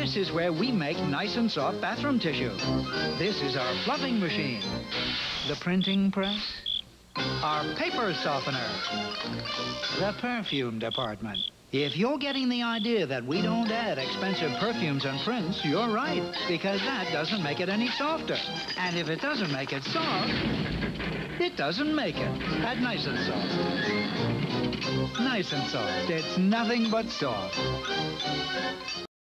This is where we make nice and soft bathroom tissue. This is our fluffing machine. The printing press. Our paper softener. The perfume department. If you're getting the idea that we don't add expensive perfumes and prints, you're right, because that doesn't make it any softer. And if it doesn't make it soft, it doesn't make it. Add Nice and Soft. Nice and Soft. It's nothing but soft.